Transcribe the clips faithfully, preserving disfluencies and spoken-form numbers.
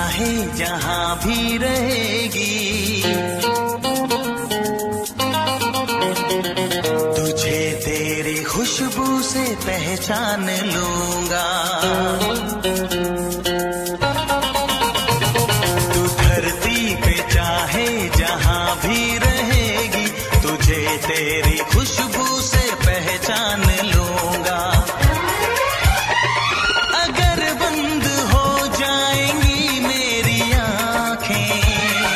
चाहे जहां भी रहेगी, तुझे तेरी खुशबू से पहचान लूंगा। तू धरती पे चाहे जहां भी रहेगी, तुझे तेरी खुशबू से पहचान लूंगा। अगर बंद हो जाएंगी मेरी आंखें,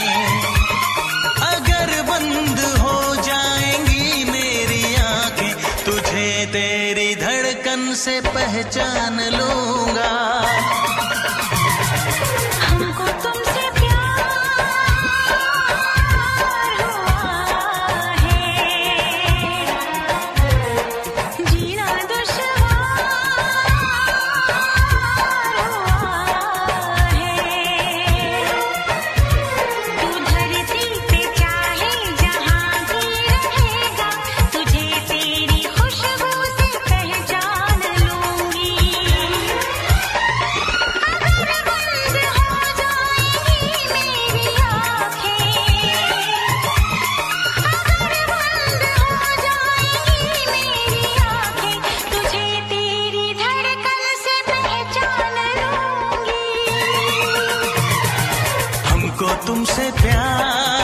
अगर बंद हो जाएंगी मेरी आंखें, तुझे तेरी धड़कन से पहचान लूंगा। हमको तुमसे तुमसे प्यार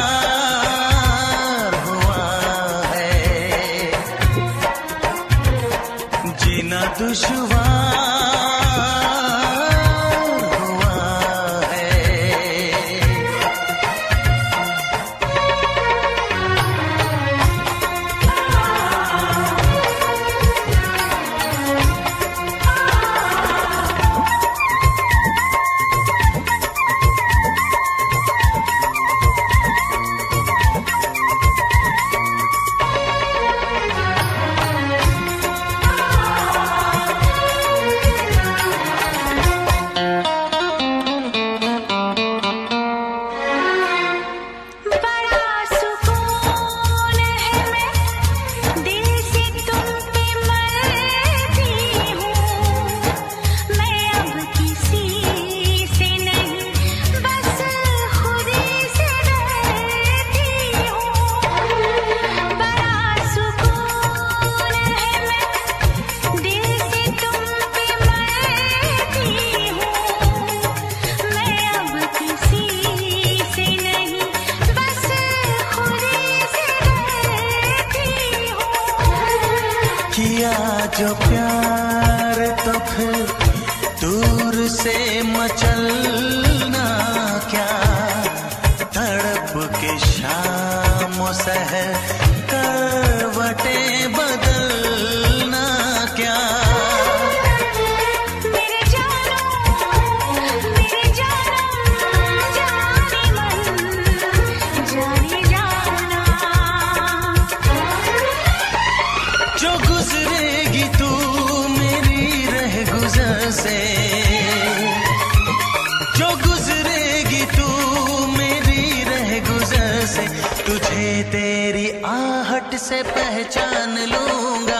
हुआ है, जीना दुश्वार हुआ है। किया जो प्यार तो फिर दूर से मचलना क्या, तड़प के शाम सहर करवटें बदलना क्या। जो गुजरेगी तू मेरी रह गुजर से, जो गुजरेगी तू मेरी रह गुजर से, तुझे तेरी आहट से पहचान लूंगा।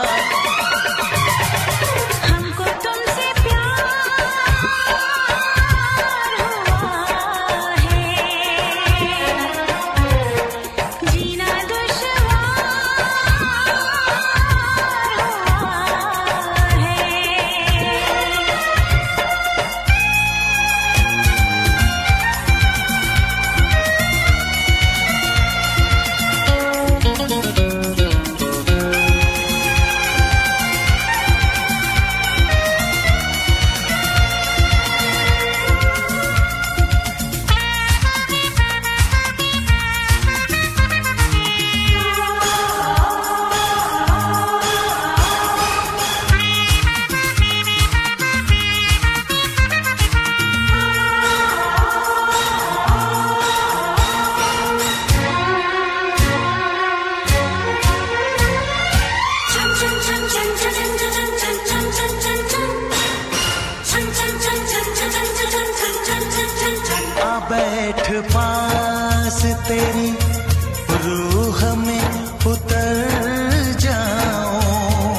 बैठ पास तेरी रूह में उतर जाऊं,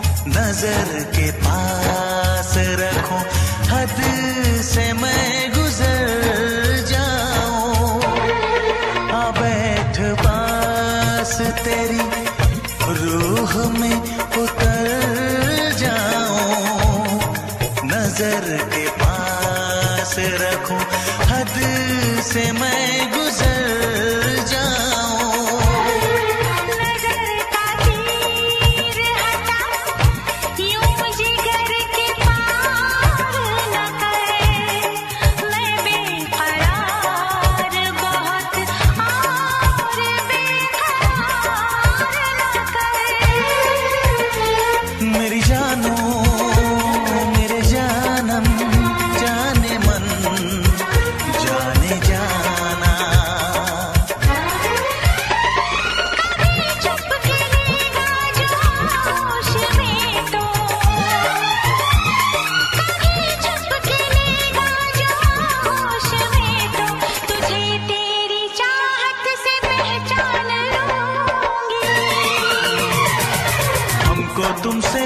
नजर के पास रखूं, हद से मैं गुजर से मैं गुजर जाऊं। नजर का तीर हटा यूं जिगर के पार न करे, मैं बेकरार बहुत और बेकरार न करे। मेरी जानू मेरे जानम जाने मन जाने जाना। कभी चुप खिलेगा जो होश में तो, कभी चुप खिलेगा जो होश में तो, तुझे तेरी चाहत से पहचान लूंगी। हमको तुमसे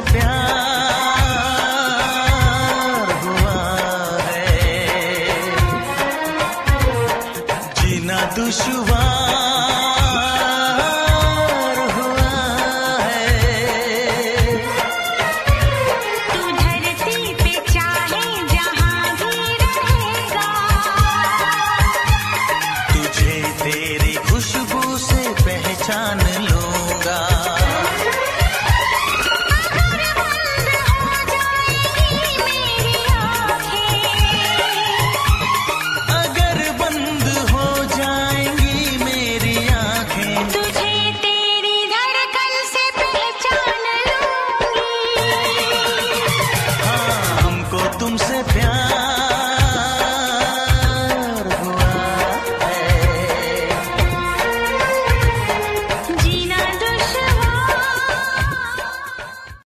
प्यार हुआ है, जीना दुश्वार